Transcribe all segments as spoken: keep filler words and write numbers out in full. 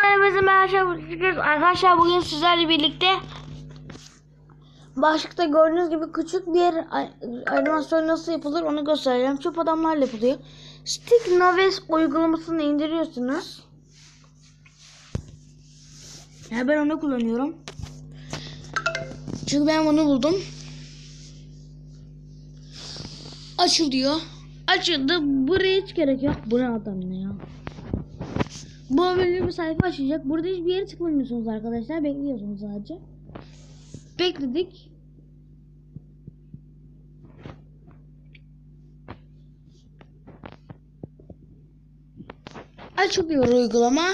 Bizim arkadaşlar bugün sizlerle birlikte başlıkta gördüğünüz gibi küçük bir animasyon nasıl yapılır onu göstereceğim. Çöp adamlarla yapılıyor. Stick Noves uygulamasını indiriyorsunuz. Ya ben onu kullanıyorum. Çünkü ben bunu buldum. Açılıyor. Açıldı. Buraya hiç gerek yok. Bu ne adam ne ya? Bu böyle bir sayfa açacak. Burada hiçbir yere tıklamıyorsunuz arkadaşlar. Bekliyorsunuz sadece. Bekledik. Açılıyor uygulama.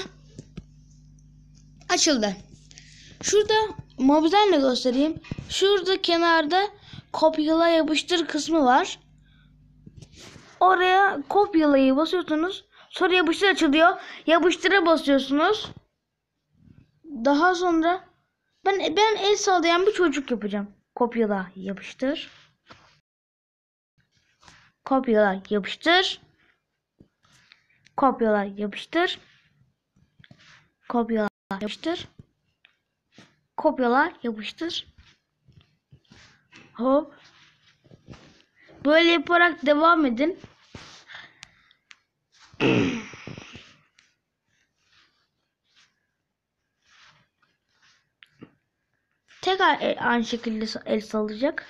Açıldı. Şurada mobilden de göstereyim. Şurada kenarda kopyala yapıştır kısmı var. Oraya kopyalayı basıyorsunuz. Sonra yapıştır açılıyor. Yapıştıra basıyorsunuz. Daha sonra ben ben el sallayan bir çocuk yapacağım. Kopyala yapıştır. Kopyala yapıştır. Kopyala yapıştır. Kopyala yapıştır. Kopyala yapıştır. Hop. Böyle yaparak devam edin. Tekrar aynı şekilde el sallayacak.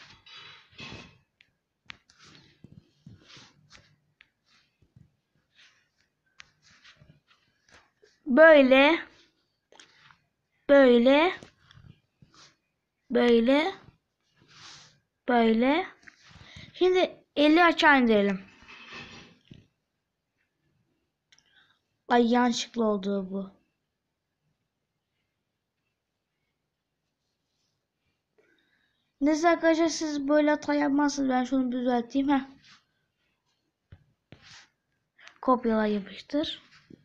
Böyle. Böyle. Böyle. Böyle. Şimdi eli aşağı indirelim. Ay yanlışlıkla oldu bu. Neyse arkadaşlar siz böyle hata yapmazsınız. Ben şunu düzelteyim. Heh. Kopyala yapıştır.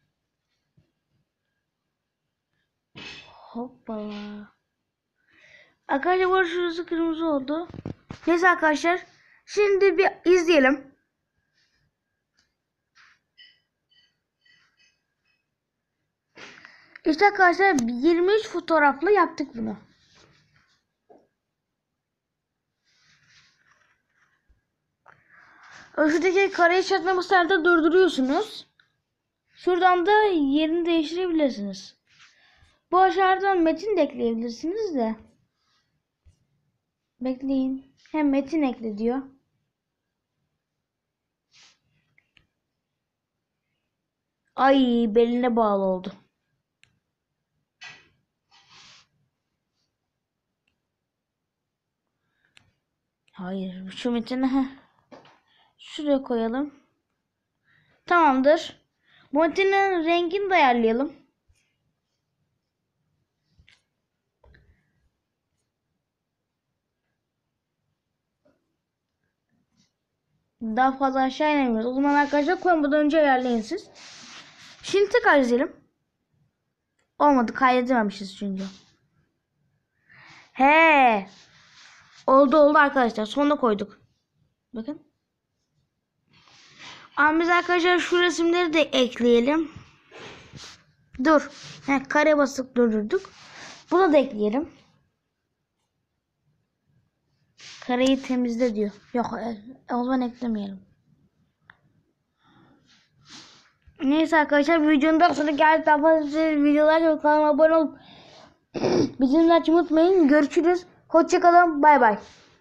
Hoppala. Arkadaşlar bu şurası kırmızı oldu. Neyse arkadaşlar. Şimdi bir izleyelim. İşte arkadaşlar yirmi üç fotoğrafla yaptık bunu. Şuradaki kare işaretine basarak durduruyorsunuz. Şuradan da yerini değiştirebilirsiniz. Bu aşağıdan metin de ekleyebilirsiniz de. Bekleyin. Hem metin ekle diyor. Ay beline bağlı oldu. Hayır şu metini heh. Şuraya koyalım. Tamamdır. Bu metinin rengini de ayarlayalım. Daha fazla aşağı inemiyoruz. O zaman arkadaşlar koymadan önce ayarlayın siz. Şimdi tekrar izleyelim. Olmadı, kaydedememişiz çünkü. He. Oldu oldu arkadaşlar. Sonuna koyduk. Bakın. Ama biz arkadaşlar şu resimleri de ekleyelim. Dur. He, kare basıp durdurduk. Bunu da ekleyelim. Kareyi temizle diyor. Yok o zaman eklemeyelim. Neyse arkadaşlar videonun daha sonra geldi. Daha fazla videolar yok. Kanalıma abone olup bildirimleri açmayı unutmayın. Görüşürüz. Hoşçakalın. Bay bay.